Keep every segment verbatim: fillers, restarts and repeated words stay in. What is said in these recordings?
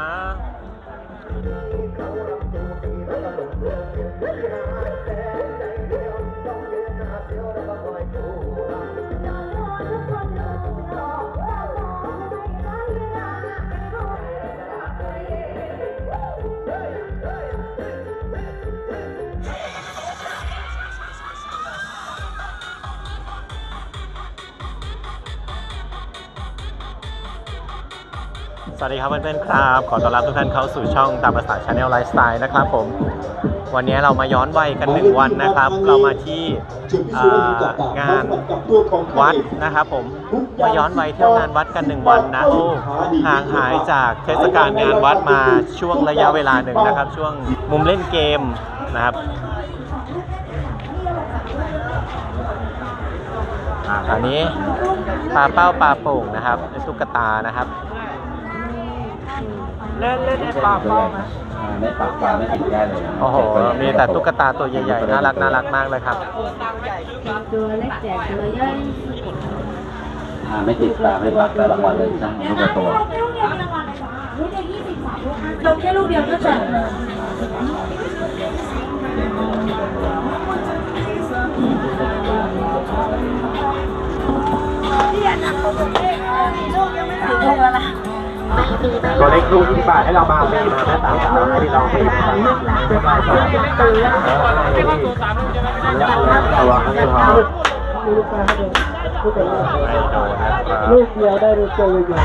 สวัสดีครับเพื่อนๆครับขอต้อนรับทุกท่านเข้าสู่ช่องตามภาษา Channel Lifestyle นะครับผมวันนี้เรามาย้อนวัยกันหนึ่งวันนะครับเรามาที่งานวัดนะครับผมมาย้อนวัยเที่ยวงานวัดกันหนึ่งวันนะโอ้ห่างหายจากเทศกาลงานวัดมาช่วงระยะเวลาหนึ่งนะครับช่วงมุมเล่นเกมนะครับอันนี้ปลาเป้าปลาโป่งนะครับเป็นตุ๊กตานะครับเล่นเล่นในปลาเป้าไหมไม่ปลาปลาไม่ติดได้เลยโอ้โหมีแต่ตุ๊กตาตัวใหญ่ๆน่ารักน่ารักมากเลยครับตัวเล็กแจกตัวใหญ่ไม่ติดปลาไม่ปลาแต่ละวันเลยทั้งลูกตัวเราแค่ลูกเดียวก็แจกเลยลูกแล้วนะตัวเล็กลูกยี่สิบบาทให้เรามาฟรีมาแม่สาวสาวให้พี่ลองฟรีนะครับตัวเขาไม่พอลูกเดียวได้ลูกเดียวเลย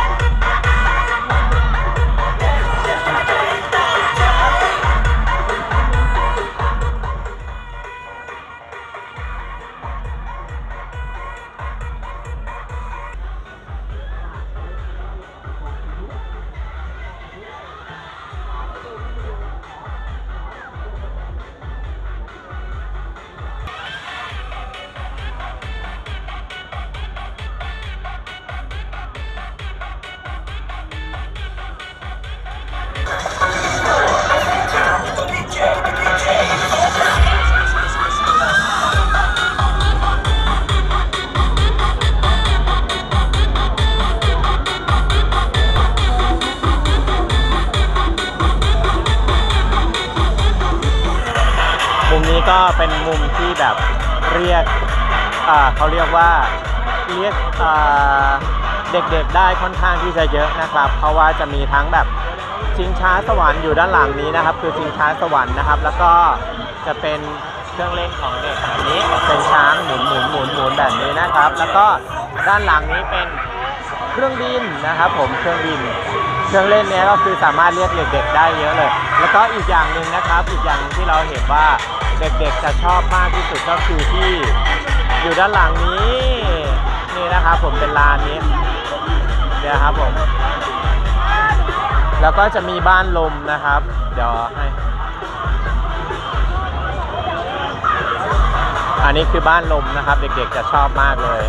มุมนี้ก็เป็นมุมที่แบบเรียกเขาเรียกว่าเรียกเด็กๆได้ค่อนข้างที่จะเยอะนะครับเพราะว่าจะมีทั้งแบบชิงช้าสวรรค์อยู่ด้านหลังนี้นะครับคือชิงช้าสวรรค์นะครับแล้วก็จะเป็นเครื่องเล่นของเด็กแบบนี้เป็นช้างหมุนหมุนหมุนหมุนแบบนี้นะครับแล้วก็ด้านหลังนี้เป็นเครื่องบินนะครับผมเครื่องบินเครื่องเล่นนี้ก็คือสามารถเรียกเด็กๆได้เยอะเลยแล้วก็อีกอย่างหนึ่งนะครับอีกอย่างที่เราเห็นว่าเด็กๆจะชอบมากที่สุดก็คือที่อยู่ด้านหลังนี้นี่นะครับผมเป็นลานนี้เนี่ยครับผมแล้วก็จะมีบ้านลมนะครับเดี๋ยวให้อันนี้คือบ้านลมนะครับเด็กๆจะชอบมากเลย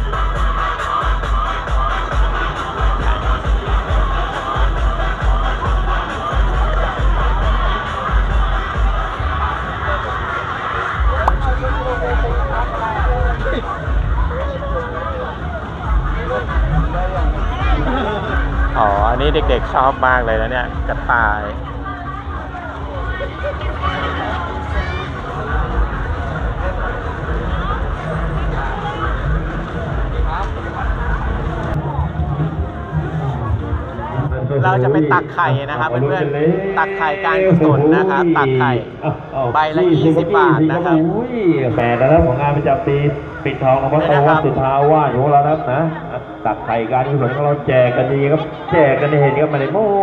อ๋ออันนี้เด็กๆชอบมากเลยนะเนี่ยกระต่ายเราจะไปตักไข่นะครับเพื่อนๆตักไข่การกุศลนะครับตักไข่ใบละยี่สิบบาทนะครับแหมนะครับของงานประจำปีปิดทองของพระโตวัดสุทธาวาสของเราครับนะตักไข่การกุศลของเราแจกกันดีครับแจกกันเห็นครับมาในโม่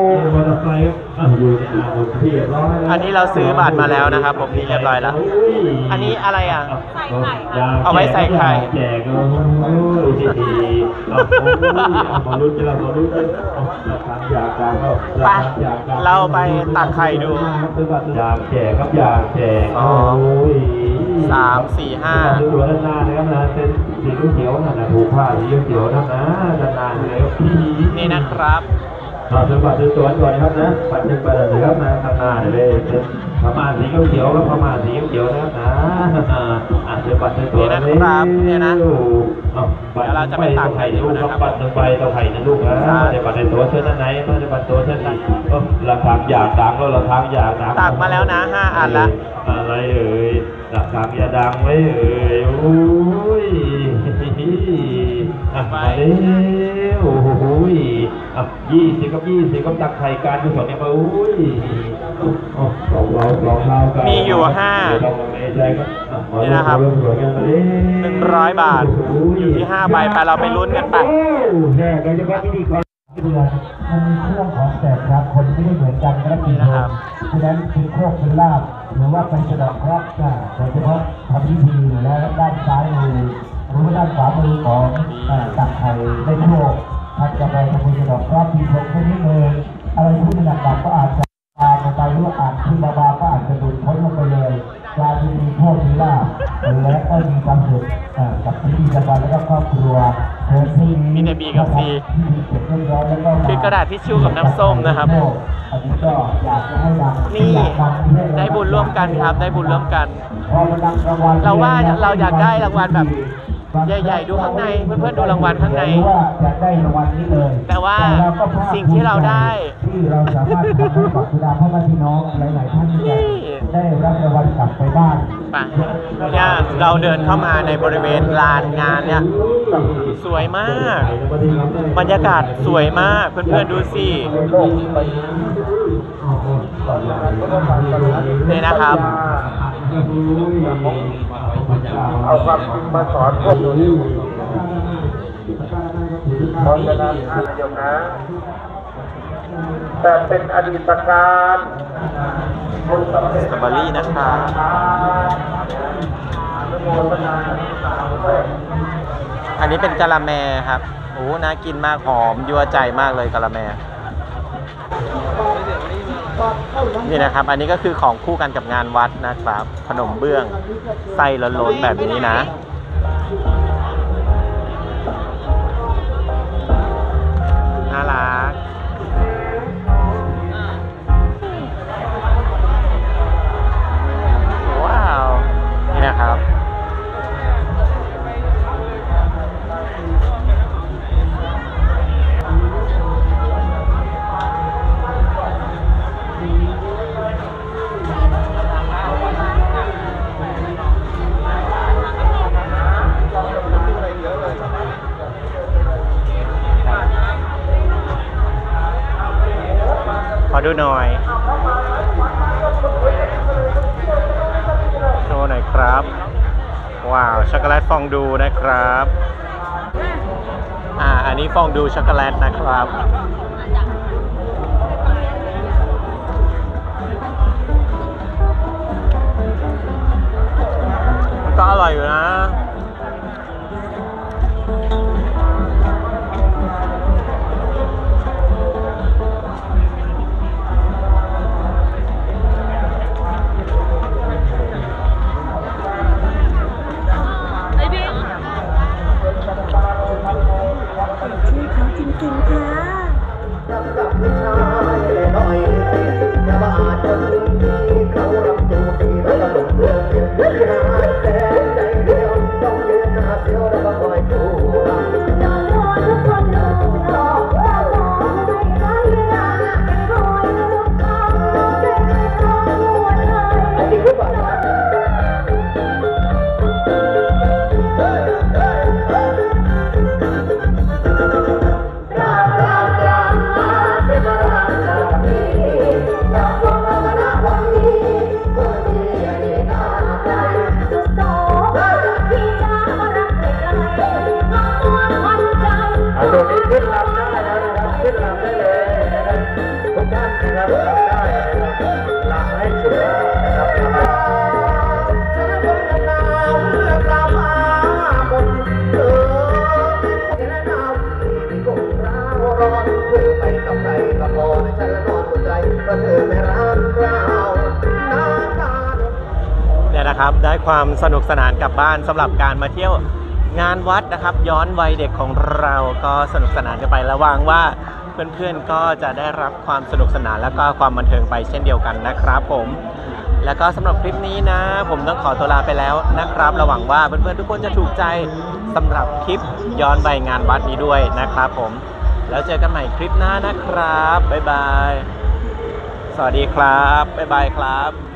อันนี้เราซื้อบัตรมาแล้วนะครับผมนี่เรียบร้อยแล้วอันนี้อะไรอ่ะใส่ไข่เอาไว้ใส่ไข่แจกกันมาลุ้นจะเรามาลุ้นอยากการไปเราไปตักไข่ดูอยากแจกครับอยากแจกสองสามสี่ห้าดูดูด้านหน้านะครับนะเป็นสีเขียวนั่นนะผูกผ้าสีเขียวนั่นนะด้านหน้าเลยนี่นะครับเราซื้อบัตรซื้อตั๋วก่อนนะครับนะบัตรหนึ่งใบเลยครับนะข้างหน้าเลยพม่านสีเขียวแล้วพม่านสีเขียวนะครับนะอ่ะซื้อบัตรซื้อตั๋วนี่นะครับเนี่ยนะบัตรเราจะไปตักไข่ลูกครับบัตรหนึ่งใบต่อไข่นะลูกนะเดี๋ยวบัตรในตั๋วเชิญด้านไหนไม่ได้บัตรตั๋วเชิญด้านราคาอยากดังก็ราคาอยากดังตักมาแล้วนะห้าอันละอะไรเอ่ยราคาอย่าดังไว้เอ่ยโอ้ยอ่ะมาเร็วโอ้โหอ่ะยี่สิบกับยี่สิบก็ตักไข่การกุศลเนี่ยมาอุ้ยลองเราลองเรากันมีอยู่ห้านี่นะครับหนึ่งร้อยบาทอยู่ที่ห้าใบไปเราไปลุ้นกันไปแน่โดยเฉพาะพิธีกรเดือนมันมีเครื่องของแจกครับคนไม่ได้เหมือนกันนะพี่น้องฉะนั้นเป็นโคกเป็นลาบหรือว่าเป็นกระดอกครับโดยเฉพาะทำพิธีแล้วด้านซ้ายมือหรือว่าด้านขวามือของตักไข่ได้โชคท่านจะไปทำบุญกระดอกครับมีผลแค่นี้เลยอะไรที่มันหนักๆก็อาจจะตามลงไปหรือว่าอาจที่บาๆก็อาจจะดุดพ้นลงไปเลยการมีโชคมีลาบและก็มีความสุขกับพิธีกรรมแล้วก็ครอบครัวมีแต่ B กับ C คือกระดาษทิชชู่กับน้ำส้มนะครับนี่ได้บุญร่วมกันครับได้บุญร่วมกันเราว่าเราอยากได้รางวัลแบบใหญ่ๆดูข้างในเพื่อนๆดูรางวัลข้างในแต่ว่าสิ่งที่เราได้ที่เราสามารถทำให้กับคุณอาพ่อแม่พี่น้องหลายๆท่านได้รับรางวัลกลับไปบ้านเนี่ยเราเดินเข้ามาในบริเวณลานงานเนี่ยสวยมากบรรยากาศสวยมากเพื่อนๆดูสินี่นะครับเอาความมาสอนพวกหนูเพราะฉะนั้นท่านนายกนะแต่เป็นอดีตการสตรอเบอรี่นะครับอันนี้เป็นกะละแมครับโอ้น่ากินมากหอมยั่วใจมากเลยกะละแมนี่นะครับอันนี้ก็คือของคู่กันกับงานวัดนะครับขนมเบื้องไส้ล้นๆแบบนี้นะน่ารักว้าวนี่นะครับขอดูหน่อยโชว์หน่อยครับว้าวช็อกโกแลตฟองดูนะครับอ่าอันนี้ฟองดูช็อกโกแลตนะครับก็อร่อยอยู่นะเนี่ยนะครับได้ความสนุกสนานกลับบ้านสำหรับการมาเที่ยวงานวัดนะครับย้อนวัยเด็กของเราก็สนุกสนานกันไประวังว่าเพื่อนๆก็จะได้รับความสนุกสนานและก็ความบันเทิงไปเช่นเดียวกันนะครับผมแล้วก็สำหรับคลิปนี้นะผมต้องขอตัวลาไปแล้วนะครับระหวังว่าเพื่อนๆทุกคนจะถูกใจสำหรับคลิปย้อนไปงานวัดนี้ด้วยนะครับผมแล้วเจอกันใหม่คลิปหน้านะครับบ๊ายบายสวัสดีครับบ๊ายบายครับ